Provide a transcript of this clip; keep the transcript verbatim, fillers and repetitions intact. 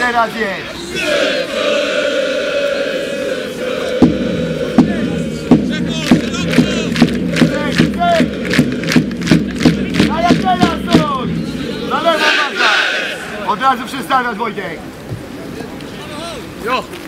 teraz jest. A jak teraz są? Na lewo, od razu przestawiać, Wojtek. Jo.